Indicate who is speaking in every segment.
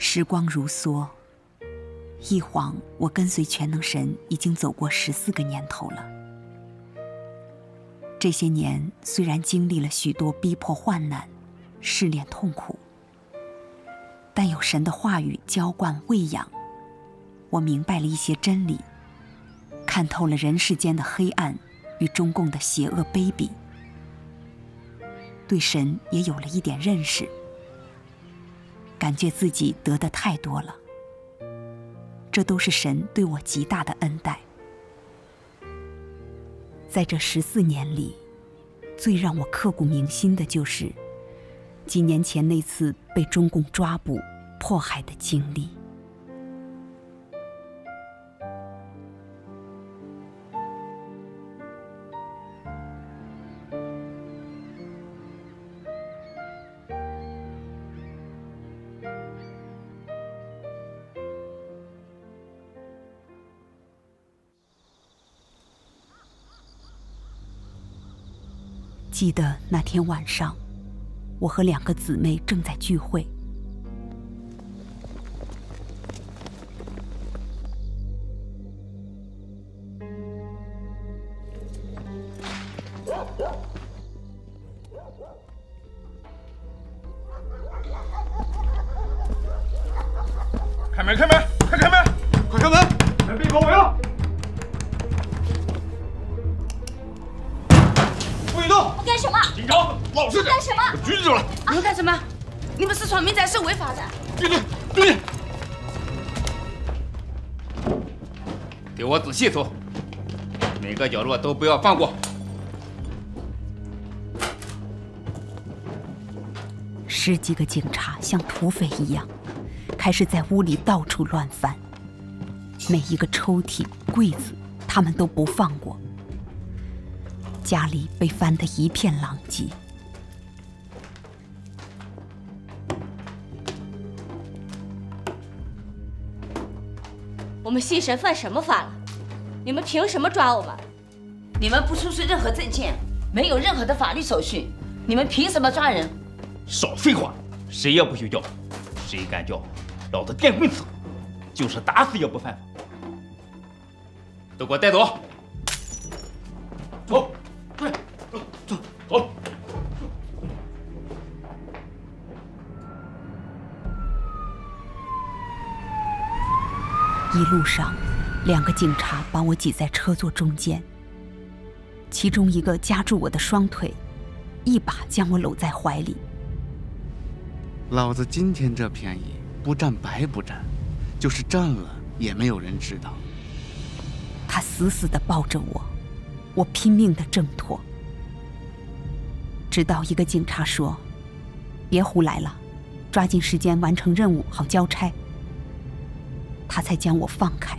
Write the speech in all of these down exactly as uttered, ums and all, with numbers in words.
Speaker 1: 时光如梭，一晃我跟随全能神已经走过十四个年头了。这些年虽然经历了许多逼迫患难、试炼痛苦，但有神的话语浇灌喂养，我明白了一些真理，看透了人世间的黑暗与中共的邪恶卑鄙，对神也有了一点认识，感觉自己得的太多了，这都是神对我极大的恩待。在这十四年里，最让我刻骨铭心的就是几年前那次被中共抓捕、迫害的经历。记得那天晚上，我和两个姊妹正在聚会。
Speaker 2: 开门！开门！快开门！快开门！门闭口我要！不许动！
Speaker 3: 干什么？
Speaker 2: 警察，老实点！
Speaker 3: 干什么？
Speaker 2: 我举起来！
Speaker 3: 你们干什么？你们私闯民宅是违法的。
Speaker 2: 闭嘴！闭嘴！
Speaker 4: 给我仔细搜，每个角落都不要放过。
Speaker 1: 十几个警察像土匪一样，开始在屋里到处乱翻，每一个抽屉、柜子，他们都不放过。家里被翻得一片狼藉。
Speaker 3: 我们西神犯什么法了？你们凭什么抓我们？
Speaker 5: 你们不出示任何证件，没有任何的法律手续，你们凭什么抓人？
Speaker 4: 少废话！谁也不许叫，谁敢叫，老子电棍刺，就是打死也不犯法。都给我带走！走，对，走走走。
Speaker 1: 一路上，两个警察把我挤在车座中间，其中一个夹住我的双腿，一把将我搂在怀里。
Speaker 6: 老子今天这便宜不占白不占，就是占了也没有人知道。
Speaker 1: 他死死地抱着我，我拼命地挣脱，直到一个警察说：“别胡来了，抓紧时间完成任务，好交差。”他才将我放开。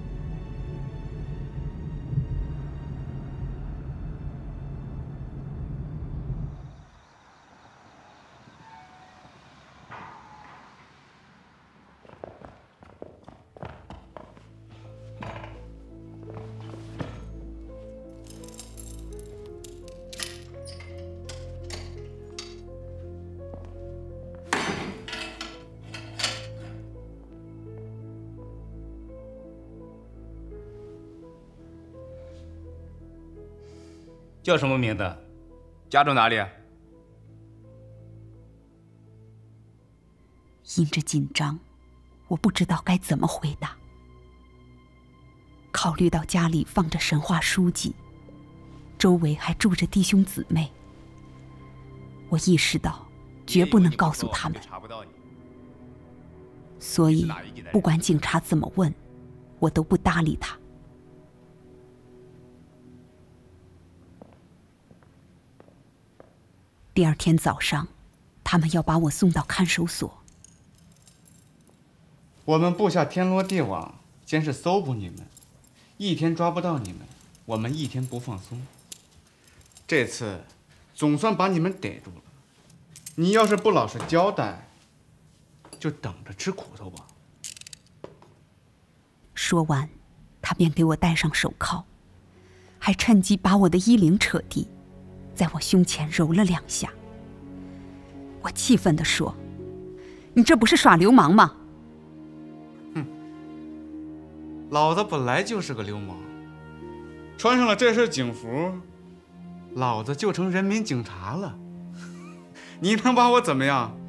Speaker 4: 叫什么名字？
Speaker 2: 家住哪里？
Speaker 1: 因着紧张，我不知道该怎么回答。考虑到家里放着神话书籍，周围还住着弟兄姊妹，我意识到绝不能告诉他们。所以，不管警察怎么问，我都不搭理他。第二天早上，他们要把我送到看守所。
Speaker 6: 我们布下天罗地网，先是搜捕你们，一天抓不到你们，我们一天不放松。这次总算把你们逮住了，你要是不老实交代，就等着吃苦头吧。
Speaker 1: 说完，他便给我戴上手铐，还趁机把我的衣领扯低，在我胸前揉了两下。我气愤地说：“你这不是耍流氓吗？
Speaker 6: 老子本来就是个流氓，穿上了这身警服，老子就成人民警察了。你能把我怎么样？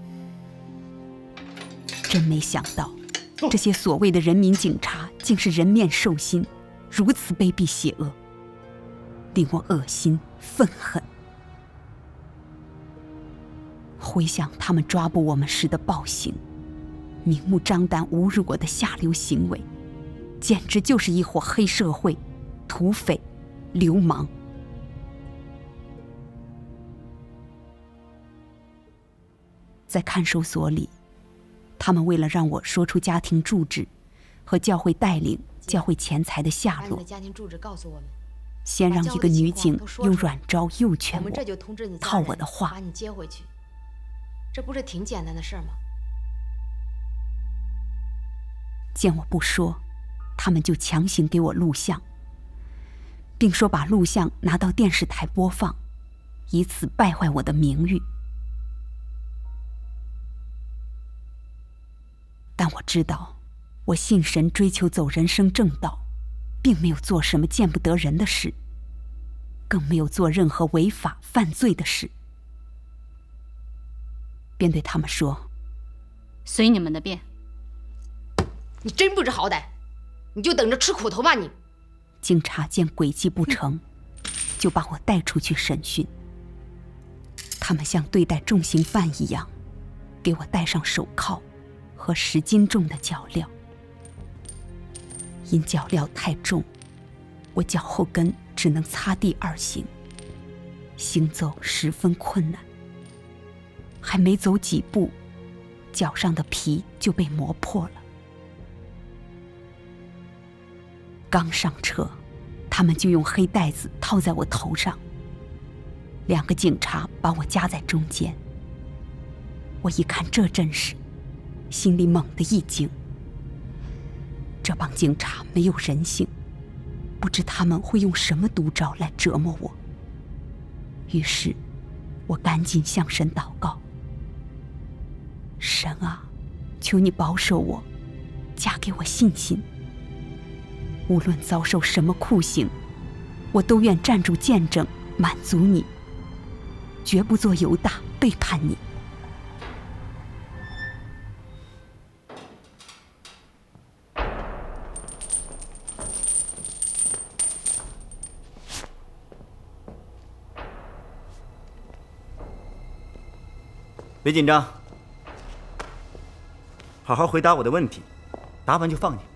Speaker 1: 真没想到，这些所谓的人民警察竟是人面兽心，如此卑鄙邪恶，令我恶心愤恨。回想他们抓捕我们时的暴行，明目张胆侮辱我的下流行为，简直就是一伙黑社会、土匪、流氓。在看守所里，他们为了让我说出家庭住址和教会带领教会钱财的下落，先让一个女警用软招诱劝我，套我的话，
Speaker 7: 把你接回去。这不是挺简单的事吗？
Speaker 1: 见我不说，他们就强行给我录像，并说把录像拿到电视台播放，以此败坏我的名誉。但我知道，我信神追求走人生正道，并没有做什么见不得人的事，更没有做任何违法犯罪的事，便对他们说：“
Speaker 3: 随你们的便。”
Speaker 7: 你真不知好歹，你就等着吃苦头吧你！
Speaker 1: 警察见诡计不成，就把我带出去审讯。他们像对待重刑犯一样，给我戴上手铐和十斤重的脚镣。因脚镣太重，我脚后跟只能擦地而行，行走十分困难。还没走几步，脚上的皮就被磨破了。刚上车，他们就用黑带子套在我头上。两个警察把我夹在中间。我一看这阵势，心里猛地一惊。这帮警察没有人性，不知他们会用什么毒招来折磨我。于是，我赶紧向神祷告：神啊，求你保守我，加给我信心。无论遭受什么酷刑，我都愿站住见证，满足你，绝不做犹大背叛你。
Speaker 8: 别紧张，好好回答我的问题，答完就放你。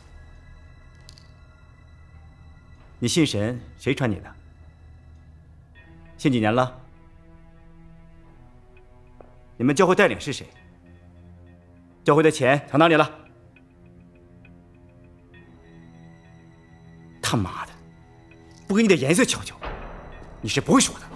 Speaker 8: 你信神，谁传你的？信几年了？你们教会带领是谁？教会的钱藏哪里了？他妈的，不给你点颜色瞧瞧，你是不会说的。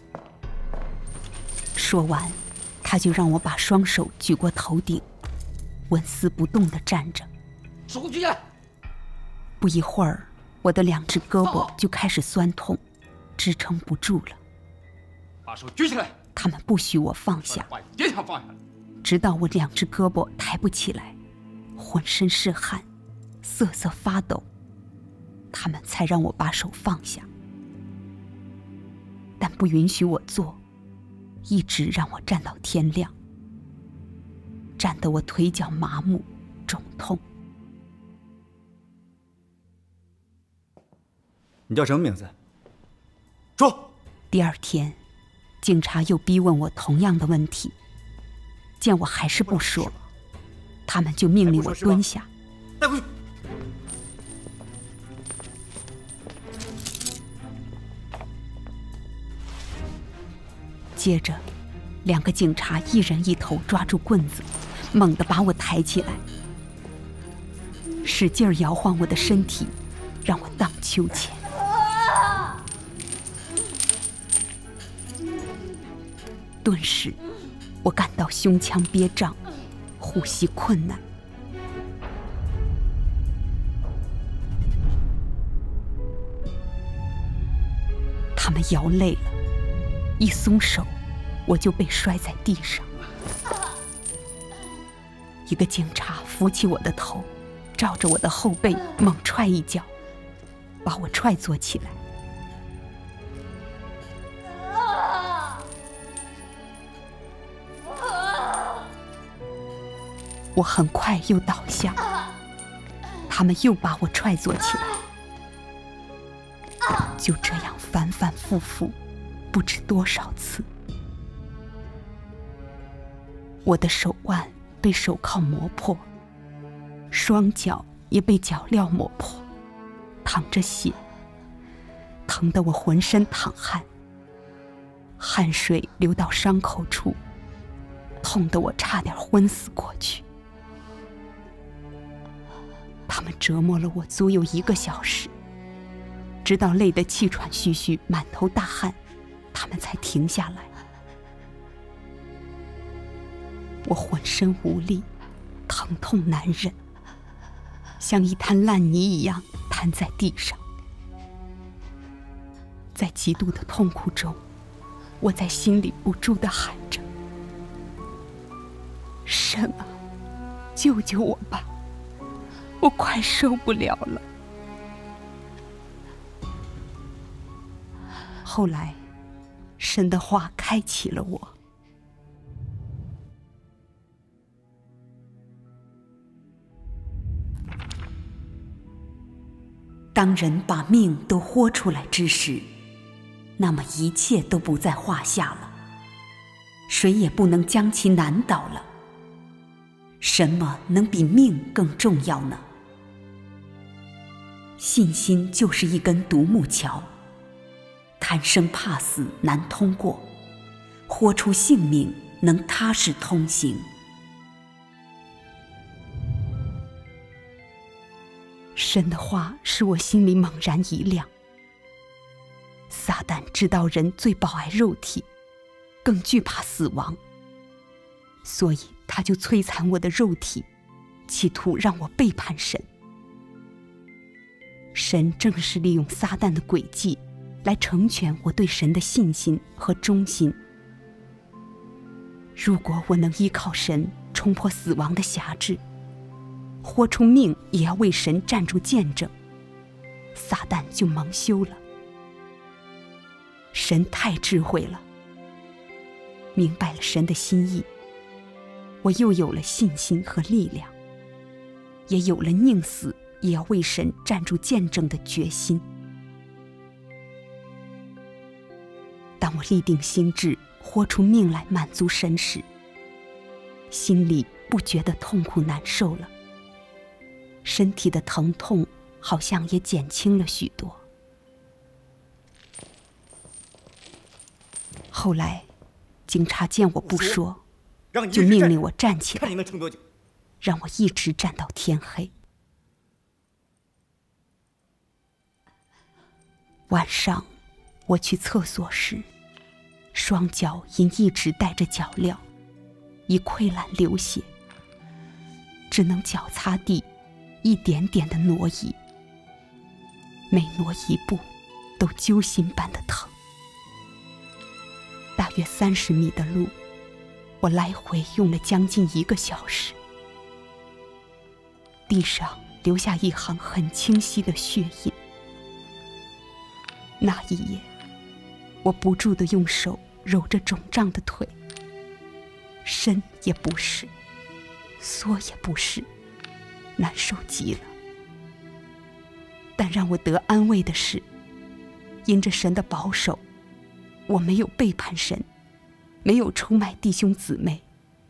Speaker 1: 说完，他就让我把双手举过头顶，纹丝不动地站着。
Speaker 2: 手举起来！
Speaker 1: 不一会儿，我的两只胳膊就开始酸痛，支撑不住了。
Speaker 2: 把手举起来！
Speaker 1: 他们不许我放下，
Speaker 2: 别想放下，
Speaker 1: 直到我两只胳膊抬不起来，浑身是汗，瑟瑟发抖，他们才让我把手放下。但不允许我坐，一直让我站到天亮，站得我腿脚麻木，肿痛。
Speaker 8: 你叫什么名字？说。
Speaker 1: 第二天，警察又逼问我同样的问题，见我还是不说，他们就命令我蹲下。
Speaker 8: 带回去。
Speaker 1: 接着，两个警察一人一头抓住棍子，猛地把我抬起来，使劲摇晃我的身体，让我荡秋千。顿时，我感到胸腔憋胀，呼吸困难。他们摇累了，一松手，我就被摔在地上。一个警察扶起我的头， 照着我的后背猛踹一脚，把我踹坐起来。我很快又倒下，他们又把我踹坐起来。就这样反反复复，不知多少次。我的手腕被手铐磨破，双脚也被脚镣磨破，淌着血，疼得我浑身淌汗，汗水流到伤口处，痛得我差点昏死过去。他们折磨了我足有一个小时，直到累得气喘吁吁、满头大汗，他们才停下来。我浑身无力，疼痛难忍，像一滩烂泥一样瘫在地上。在极度的痛苦中，我在心里不住地喊着：神啊，救救我吧！我快受不了了。后来，神的话开启了我。当人把命都豁出来之时，那么一切都不在话下了，谁也不能将其难倒了。什么能比命更重要呢？信心就是一根独木桥，贪生怕死难通过，豁出性命能踏实通行。神的话使我心里猛然一亮。撒旦知道人最宝爱肉体，更惧怕死亡，所以他就摧残我的肉体，企图让我背叛神。神正是利用撒旦的诡计来成全我对神的信心和忠心。如果我能依靠神冲破死亡的辖制，豁出命也要为神站住见证，撒旦就蒙羞了。神太智慧了，明白了神的心意，我又有了信心和力量，也有了宁死也要为神站住见证的决心。当我立定心志，豁出命来满足神时，心里不觉得痛苦难受了，身体的疼痛好像也减轻了许多。后来，警察见我不说，就命令我站起来，
Speaker 8: 看你能撑多久，
Speaker 1: 让我一直站到天黑。晚上，我去厕所时，双脚因一直带着脚镣，已溃烂流血，只能脚擦地，一点点的挪移，每挪一步，都揪心般的疼。大约三十米的路，我来回用了将近一个小时。地上留下一行很清晰的血印。那一夜，我不住地用手揉着肿胀的腿，伸也不是，缩也不是，难受极了。但让我得安慰的是，因着神的保守，我没有背叛神，没有出卖弟兄姊妹。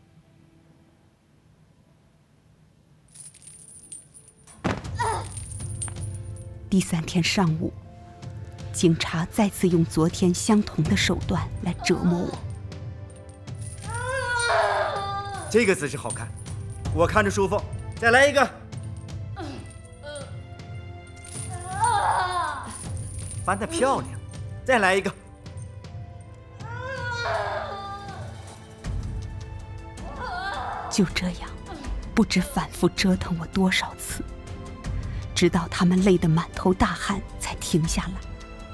Speaker 1: 第三天上午，警察再次用昨天相同的手段来折磨我。
Speaker 8: 这个姿势好看，我看着舒服，再来一个。翻得漂亮，再来一个。
Speaker 1: 就这样，不知反复折腾我多少次，直到他们累得满头大汗才停下来。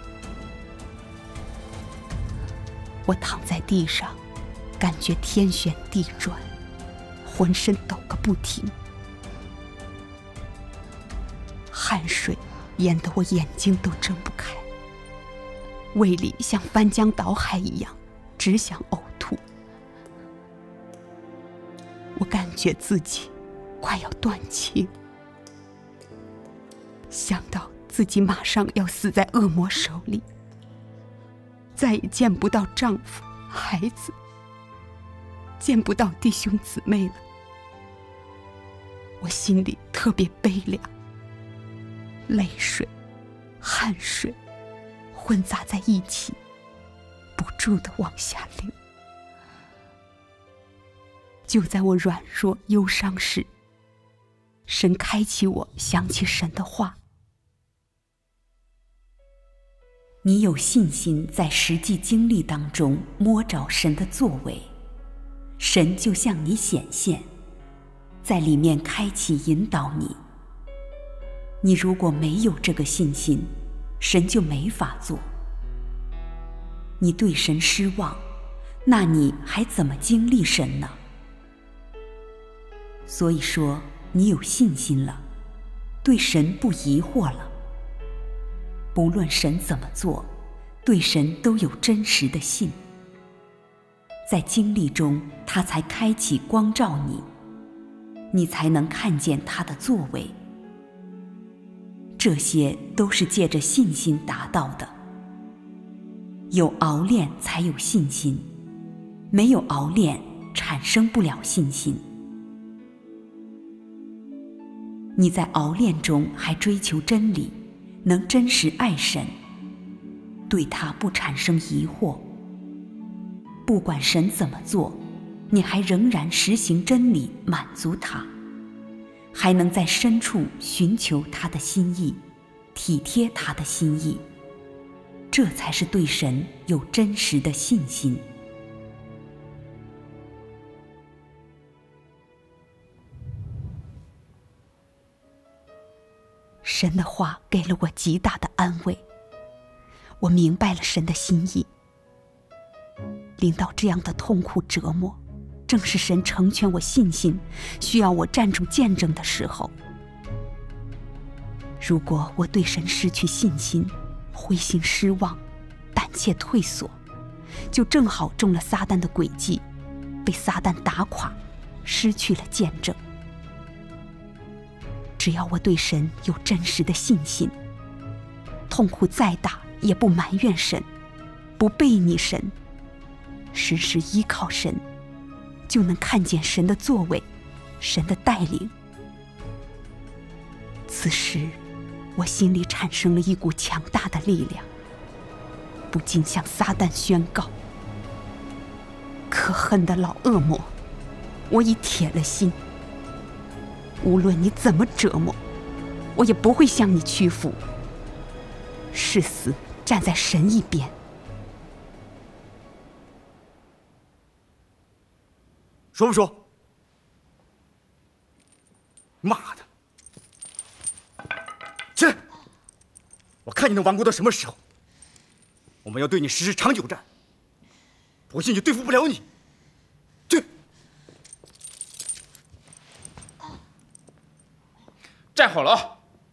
Speaker 1: 我躺在地上，感觉天旋地转，浑身抖个不停。 汗水淹得我眼睛都睁不开，胃里像翻江倒海一样，只想呕吐。我感觉自己快要断气，想到自己马上要死在恶魔手里，再也见不到丈夫、孩子，见不到弟兄姊妹了，我心里特别悲凉，泪水、汗水混杂在一起，不住地往下流。就在我软弱忧伤时，神开启我想起神的话：你有信心在实际经历当中摸着神的作为，神就向你显现，在里面开启引导你。你如果没有这个信心，神就没法做。你对神失望，那你还怎么经历神呢？所以说，你有信心了，对神不疑惑了。不论神怎么做，对神都有真实的信。在经历中，他才开启光照你，你才能看见他的作为。这些都是借着信心达到的。有熬炼才有信心，没有熬炼产生不了信心。你在熬炼中还追求真理，能真实爱神，对他不产生疑惑。不管神怎么做，你还仍然实行真理，满足他，还能在深处寻求他的心意，体贴他的心意，这才是对神有真实的信心。神的话给了我极大的安慰，我明白了神的心意。临到这样的痛苦折磨，正是神成全我信心，需要我站住见证的时候。如果我对神失去信心，灰心失望，胆怯退缩，就正好中了撒旦的诡计，被撒旦打垮，失去了见证。只要我对神有真实的信心，痛苦再大也不埋怨神，不背逆神，时时依靠神，就能看见神的作为，神的带领。此时我心里产生了一股强大的力量，不禁向撒旦宣告：可恨的老恶魔，我已铁了心，无论你怎么折磨，我也不会向你屈服，誓死站在神一边。
Speaker 8: 说不说？妈的！起来！我看你能顽固到什么时候？我们要对你实施长久战，不信就对付不了你。去！
Speaker 4: 站好了啊！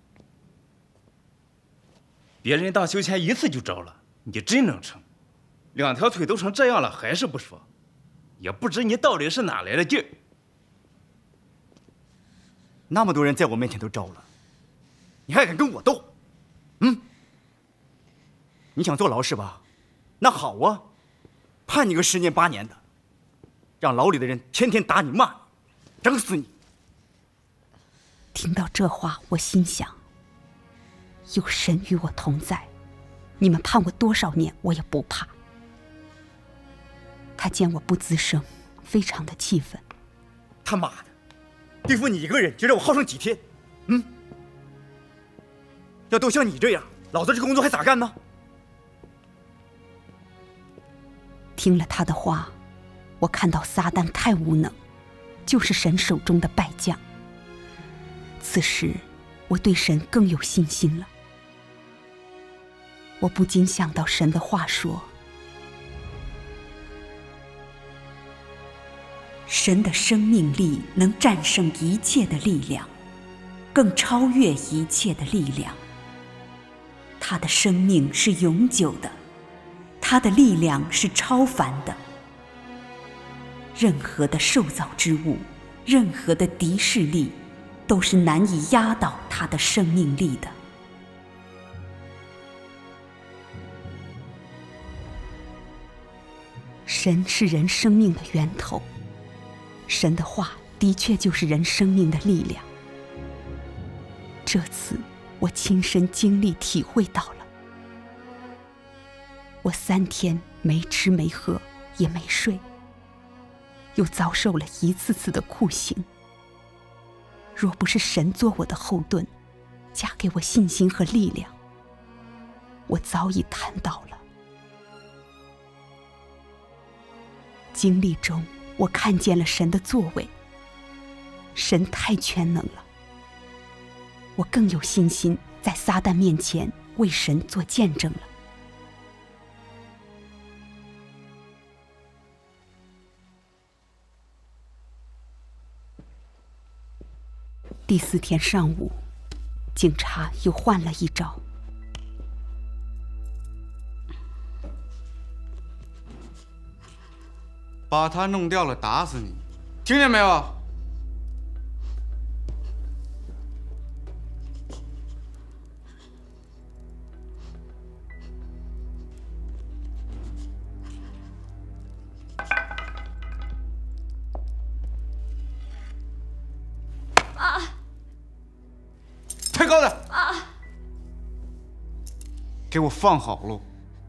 Speaker 4: 别人当休钱一次就着了，你真能撑，两条腿都成这样了还是不说，也不知你到底是哪来的劲儿。
Speaker 8: 那么多人在我面前都招了，你还敢跟我斗？嗯？你想坐牢是吧？那好啊，判你个十年八年的，让牢里的人天天打你骂你，整死你。
Speaker 1: 听到这话，我心想：有神与我同在，你们判我多少年，我也不怕。他见我不吱声，非常的气愤。
Speaker 8: 他妈的，对付你一个人，就让我耗上几天？嗯？要都像你这样，老子这工作还咋干呢？
Speaker 1: 听了他的话，我看到撒旦太无能，就是神手中的败将。此时，我对神更有信心了。我不禁想到神的话说：神的生命力能战胜一切的力量， 更超越一切的力量。他的生命是永久的，他的力量是超凡的。任何的受造之物，任何的敌视力，都是难以压倒他的生命力的。神是人生命的源头，神的话的确就是人生命的力量。这次我亲身经历体会到了。我三天没吃没喝也没睡，又遭受了一次次的酷刑。若不是神做我的后盾，加给我信心和力量，我早已瘫倒了。经历中，我看见了神的作为，神太全能了。我更有信心在撒旦面前为神做见证了。第四天上午，警察又换了一招。
Speaker 6: 把他弄掉了，打死你！听见没有？
Speaker 3: 啊！
Speaker 6: 抬高点！
Speaker 3: 啊！
Speaker 6: 给我放好喽！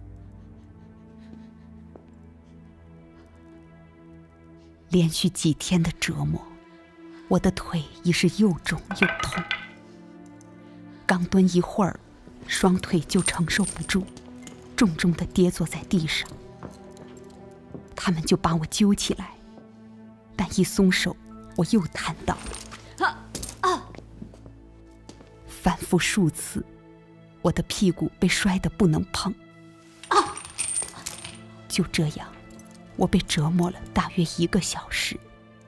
Speaker 1: 连续几天的折磨，我的腿已是又肿又痛。刚蹲一会儿，双腿就承受不住，重重地跌坐在地上。他们就把我揪起来，但一松手，我又瘫倒。啊啊！反复数次，我的屁股被摔得不能碰。啊！就这样。我被折磨了大约一个小时，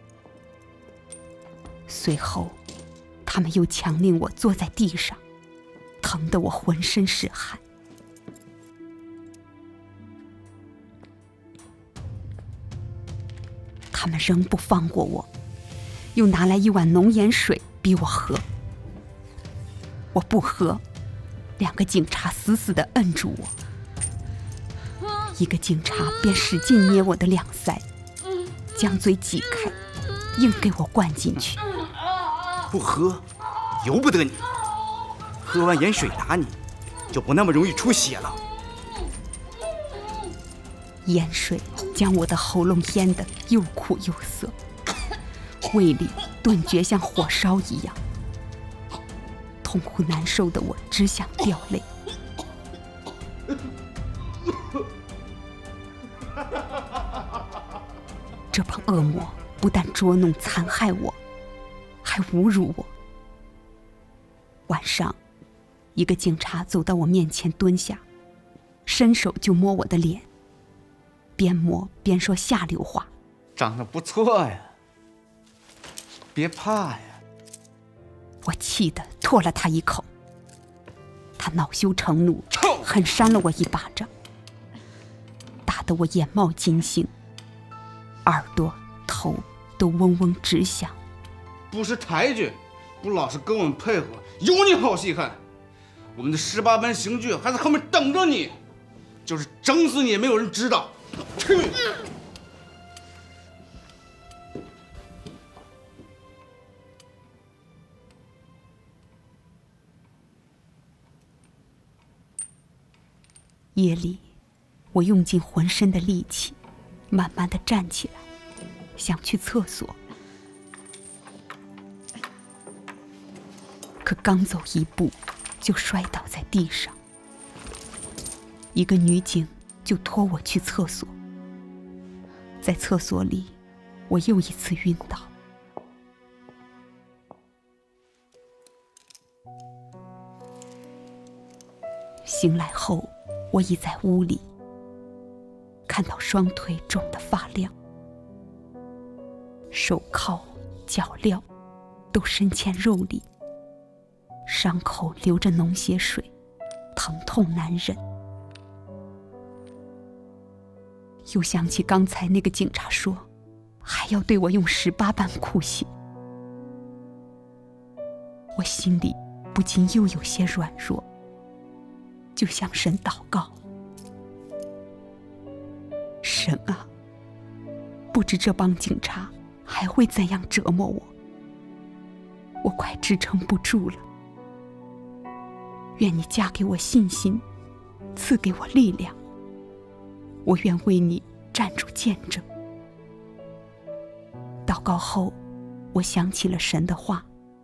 Speaker 1: 随后，他们又强令我坐在地上，疼得我浑身是汗。他们仍不放过我，又拿来一碗浓盐水逼我喝。我不喝，两个警察死死地摁住我。一个警察便使劲捏我的两腮，将嘴挤开，硬给我灌进去。
Speaker 8: 不喝，由不得你。喝完盐水打你，就不那么容易出血了。
Speaker 1: 盐水将我的喉咙淹得又苦又涩，胃里顿觉像火烧一样，痛苦难受的我只想掉泪。这帮恶魔不但捉弄残害我，还侮辱我。晚上，一个警察走到我面前蹲下，伸手就摸我的脸，边摸边说下流话：“
Speaker 6: 长得不错呀，别怕呀。”
Speaker 1: 我气得唾了他一口，他恼羞成怒，狠扇了我一巴掌，打得我眼冒金星，耳朵、头都嗡嗡直响。
Speaker 6: 不识抬举，不老实跟我们配合，有你好戏看！我们的十八般刑具还在后面等着你，就是整死你也没有人知道。去！
Speaker 1: 夜里，我用尽浑身的力气，慢慢地站起来，想去厕所。可刚走一步，就摔倒在地上。一个女警就拖我去厕所。在厕所里，我又一次晕倒。醒来后，我已在屋里，看到双腿肿得发亮，手铐、脚镣都深嵌肉里， 伤口流着脓血水，疼痛难忍。又想起刚才那个警察说，还要对我用十八般酷刑，我心里不禁又有些软弱，就向神祷告：神啊，不知这帮警察还会怎样折磨我，我快支撑不住了。愿你加给我信心，赐给我力量，我愿为你站住见证。祷告后，我想起了神的话：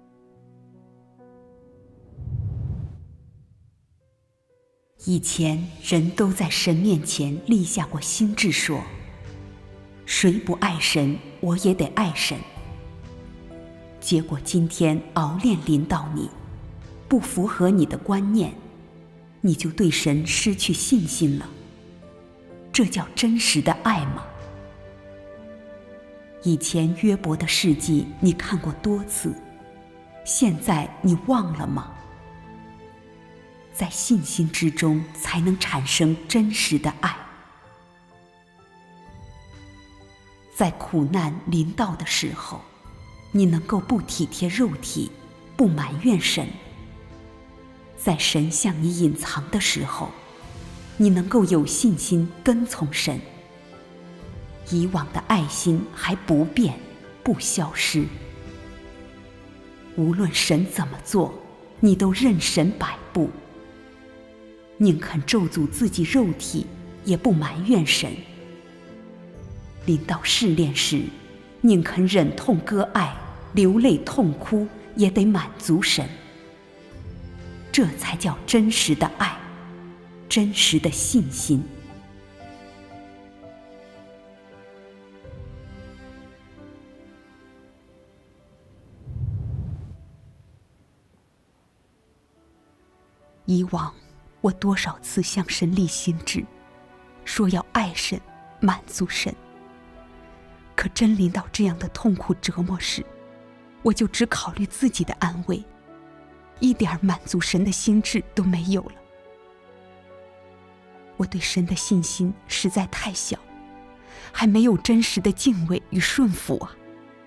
Speaker 1: 以前人都在神面前立下过心志，说谁不爱神，我也得爱神。结果今天熬炼临到你，不符合你的观念，你就对神失去信心了。这叫真实的爱吗？以前约伯的事迹你看过多次，现在你忘了吗？在信心之中才能产生真实的爱。在苦难临到的时候，你能够不体贴肉体，不埋怨神。在神向你隐藏的时候，你能够有信心跟从神。以往的爱心还不变，不消失。无论神怎么做，你都任神摆布，宁肯咒诅自己肉体，也不埋怨神。临到试炼时，宁肯忍痛割爱，流泪痛哭，也得满足神。这才叫真实的爱，真实的信心。以往我多少次向神立心志，说要爱神，满足神。可真临到这样的痛苦折磨时，我就只考虑自己的安慰，一点满足神的心志都没有了。我对神的信心实在太小，还没有真实的敬畏与顺服啊。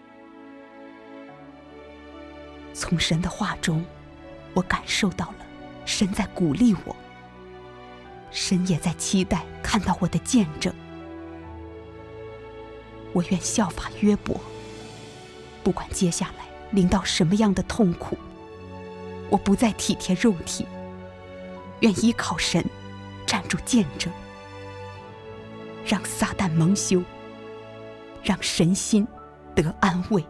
Speaker 1: 从神的话中，我感受到了神在鼓励我，神也在期待看到我的见证。我愿效法约伯，不管接下来临到什么样的痛苦，我不再体贴肉体，愿依靠神站住见证，让撒旦蒙羞，让神心得安慰。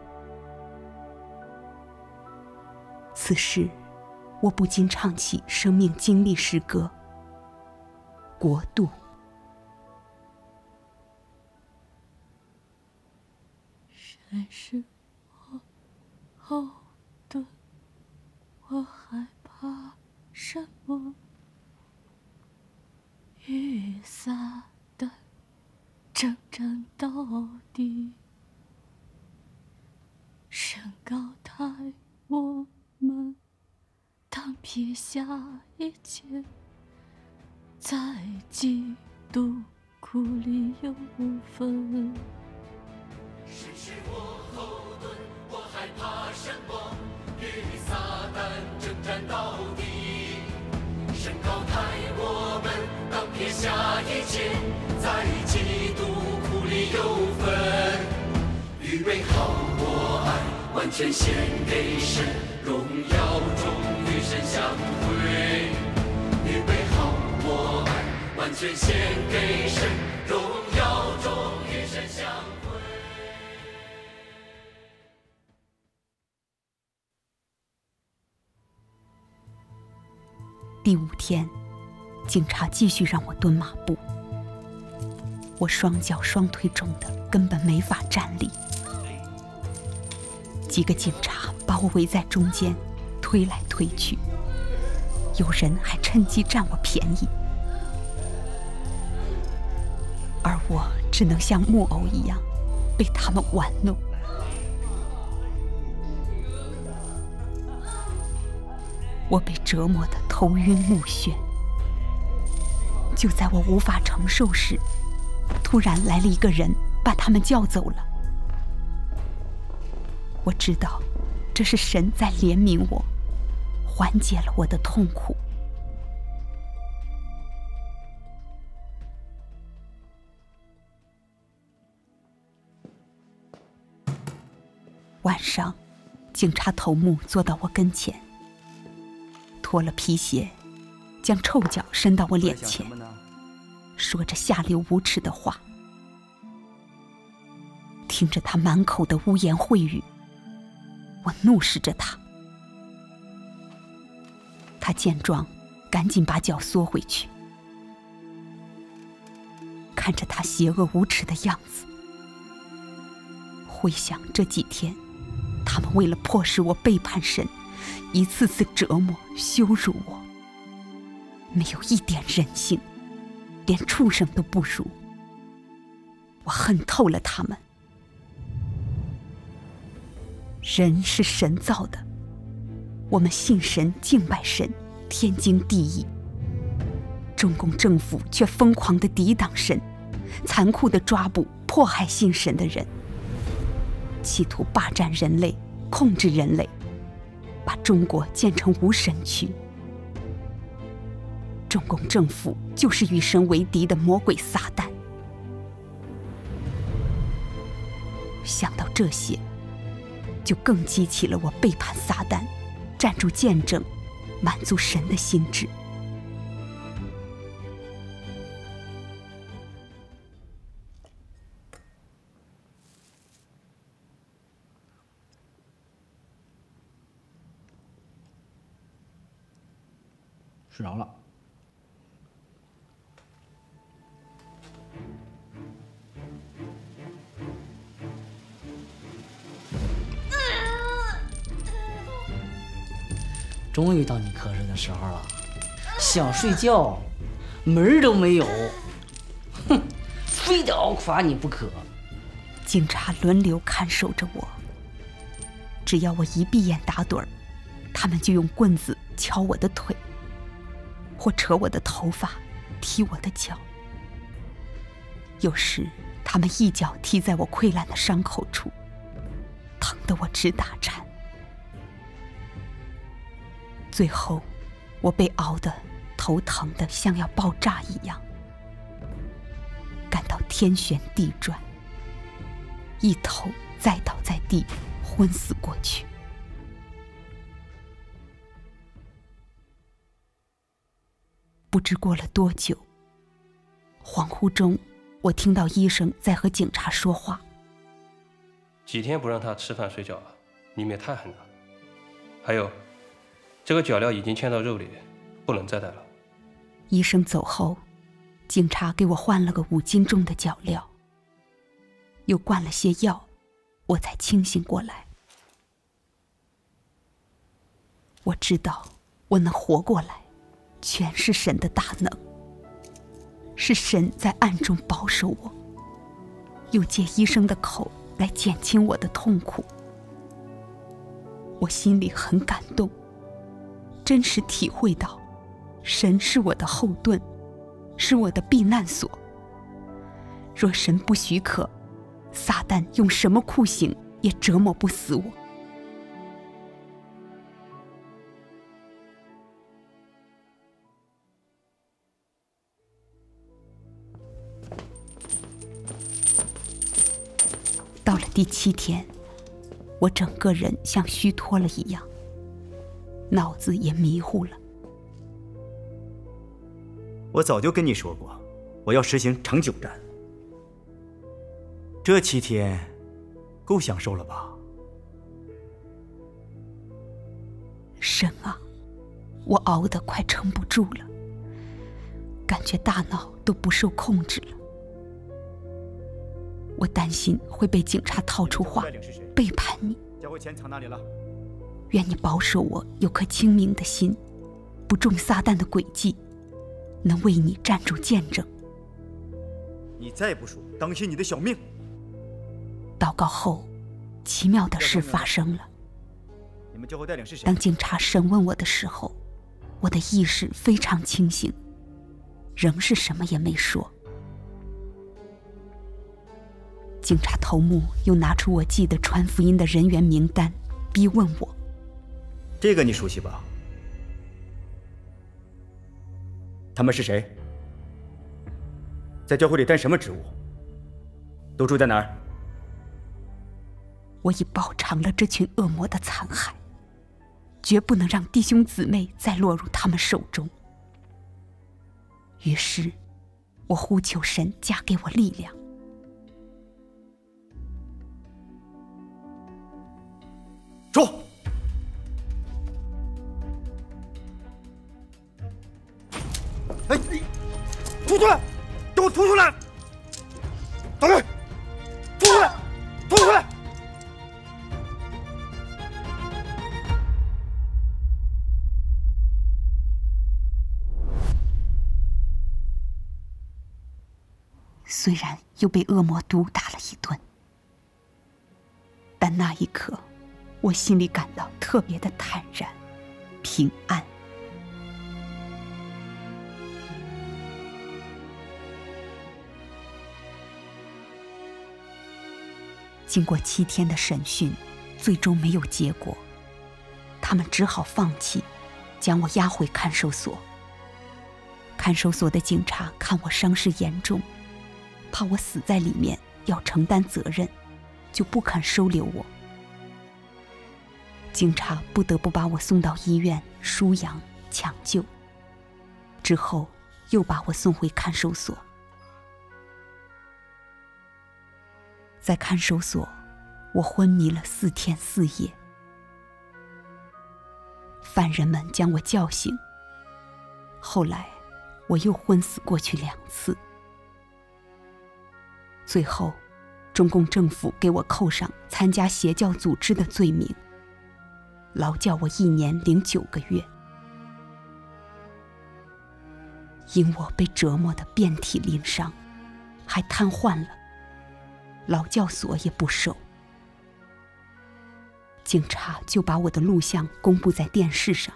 Speaker 1: 此时我不禁唱起生命经历诗歌《国度》。
Speaker 9: 谁是我后盾？我害怕什么？雨洒的征战到底，神高抬我们，当撇下一切，在基督苦里有分。
Speaker 10: 谁是我后盾？我害怕什么？与撒旦征战到底。神高抬我们，当撇下一切，在基督苦里有分。预备好我爱，完全献给神，荣耀中与神相会。预备好我爱，完全献给神，荣耀中与神相会。
Speaker 1: 第五天，警察继续让我蹲马步，我双脚双腿肿得根本没法站立。几个警察把我围在中间，推来推去，有人还趁机占我便宜，而我只能像木偶一样被他们玩弄。 我被折磨得头晕目眩。就在我无法承受时，突然来了一个人，把他们叫走了。我知道，这是神在怜悯我，缓解了我的痛苦。晚上，警察头目坐到我跟前，脱了皮鞋，将臭脚伸到我脸前，说着下流无耻的话。听着他满口的污言秽语，我怒视着他。他见状，赶紧把脚缩回去。看着他邪恶无耻的样子，回想这几天他们为了迫使我背叛神，一次次折磨羞辱我，没有一点人性，连畜生都不如。我恨透了他们。人是神造的，我们信神敬拜神，天经地义。中共政府却疯狂地抵挡神，残酷地抓捕迫害信神的人，企图霸占人类，控制人类，把中国建成无神区。中共政府就是与神为敌的魔鬼撒旦。想到这些，就更激起了我背叛撒旦，站住见证，满足神的心志。
Speaker 11: 睡着了。终于到你瞌睡的时候了，想睡觉，门儿都没有，哼，非得熬垮你不可。
Speaker 1: 警察轮流看守着我，只要我一闭眼打盹儿，他们就用棍子敲我的腿，或扯我的头发，踢我的脚。有时他们一脚踢在我溃烂的伤口处，疼得我直打颤。最后，我被熬得头疼得像要爆炸一样，感到天旋地转，一头栽倒在地，昏死过去。不知过了多久，恍惚中，我听到医生在和警察说话。
Speaker 12: 几天不让他吃饭睡觉，你们也太狠了。还有，这个脚镣已经嵌到肉里，不能再戴了。
Speaker 1: 医生走后，警察给我换了个五斤重的脚镣，又灌了些药，我才清醒过来。我知道我能活过来，全是神的大能，是神在暗中保守我，又借医生的口来减轻我的痛苦。我心里很感动，真实体会到神是我的后盾，是我的避难所。若神不许可，撒旦用什么酷刑也折磨不死我。到了第七天，我整个人像虚脱了一样，脑子也迷糊了。
Speaker 8: 我早就跟你说过，我要实行长久战。这七天，够享受了吧？
Speaker 1: 神啊，我熬得快撑不住了，感觉大脑都不受控制了。我担心会被警察套出话，背叛你。
Speaker 8: 交回钱藏哪里了？
Speaker 1: 愿你保守我有颗清明的心，不中撒旦的诡计，能为你站住见证。
Speaker 8: 你再不说，当心你的小命。
Speaker 1: 祷告后，奇妙的事发生了。
Speaker 8: 你们交会带领是谁？
Speaker 1: 当警察审问我的时候， 我的意识非常清醒，仍是什么也没说。警察头目又拿出我记得传福音的人员名单，逼问我：“
Speaker 8: 这个你熟悉吧？他们是谁？在教会里担什么职务？都住在哪儿？”
Speaker 1: 我已饱尝了这群恶魔的残害，绝不能让弟兄姊妹再落入他们手中。于是，我呼求神加给我力量。
Speaker 8: 说，哎，吐出来，给我吐出来！打开，吐出来，吐出来！
Speaker 1: 虽然又被恶魔毒打了一顿，但那一刻，我心里感到特别的坦然、平安。经过七天的审讯，最终没有结果，他们只好放弃，将我押回看守所。看守所的警察看我伤势严重，怕我死在里面要承担责任，就不肯收留我。警察不得不把我送到医院输氧抢救，之后又把我送回看守所。在看守所，我昏迷了四天四夜。犯人们将我叫醒，后来我又昏死过去两次。最后，中共政府给我扣上参加邪教组织的罪名，劳教我一年零九个月。因我被折磨得遍体鳞伤，还瘫痪了，劳教所也不收。警察就把我的录像公布在电视上。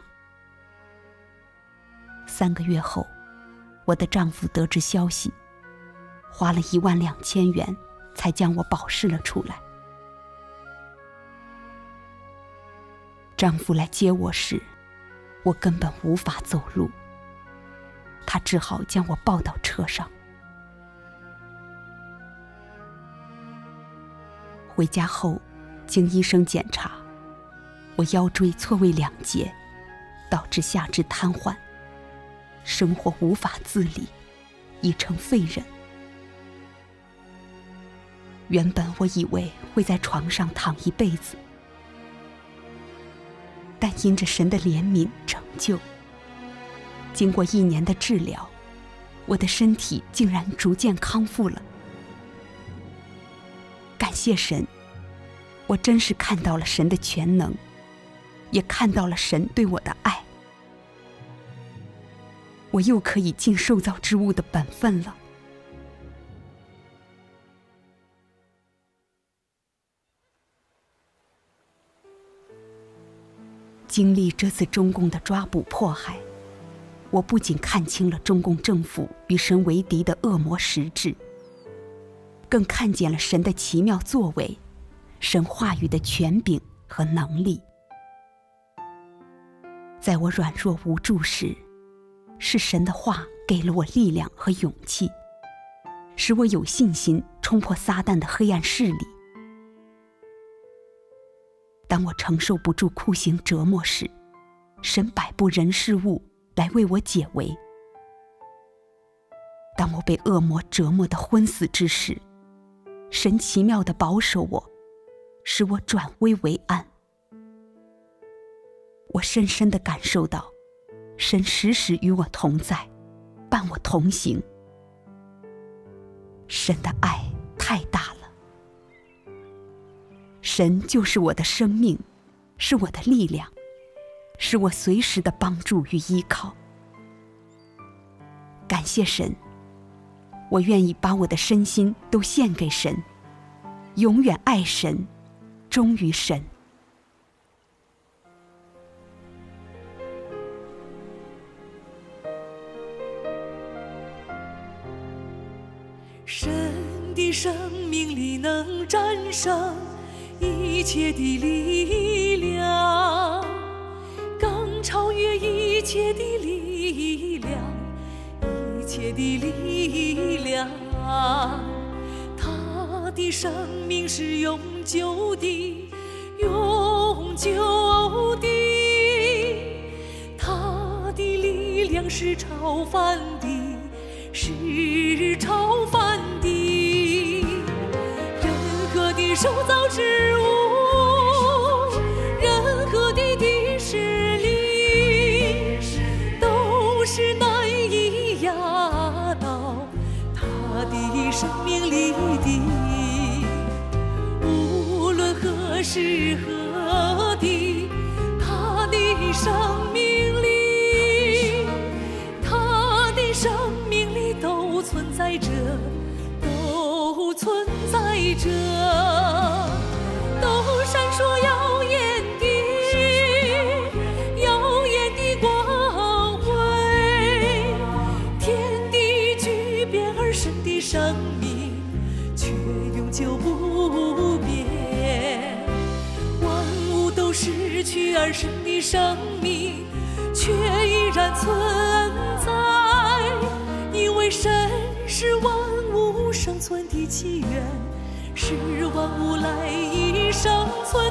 Speaker 1: 三个月后，我的丈夫得知消息，花了一万两千元才将我保释了出来。丈夫来接我时，我根本无法走路，他只好将我抱到车上。回家后，经医生检查，我腰椎错位两节，导致下肢瘫痪，生活无法自理，已成废人。原本我以为会在床上躺一辈子，但因着神的怜悯拯救，经过一年的治疗，我的身体竟然逐渐康复了。感谢神，我真是看到了神的全能，也看到了神对我的爱。我又可以尽受造之物的本分了。经历这次中共的抓捕迫害，我不仅看清了中共政府与神为敌的恶魔实质，更看见了神的奇妙作为，神话语的权柄和能力。在我软弱无助时，是神的话给了我力量和勇气，使我有信心冲破撒旦的黑暗势力。当我承受不住酷刑折磨时，神摆布人事物来为我解围。当我被恶魔折磨得昏死之时，神奇妙地保守我，使我转危为安。我深深地感受到，神时时与我同在，伴我同行。神的爱太大了。神就是我的生命，是我的力量，是我随时的帮助与依靠。感谢神，我愿意把我的身心都献给神，永远爱神，忠于神。
Speaker 13: 神的生命力能战胜一切的力量，更超越一切的力量，一切的力量。他的生命是永久的，永久的。他的力量是超凡的，是超凡的。任何的受造之物，任何的地势力，都是难以压倒他的生命力的。无论何时何地，他的生命力，他的生命力都存在着，都存在着，都闪烁耀眼的耀眼的光辉。天地巨变而生的生命，却永久不变。万物都失去而生的生命，却依然存在。因为神是万物生存的起源，是万物赖以生存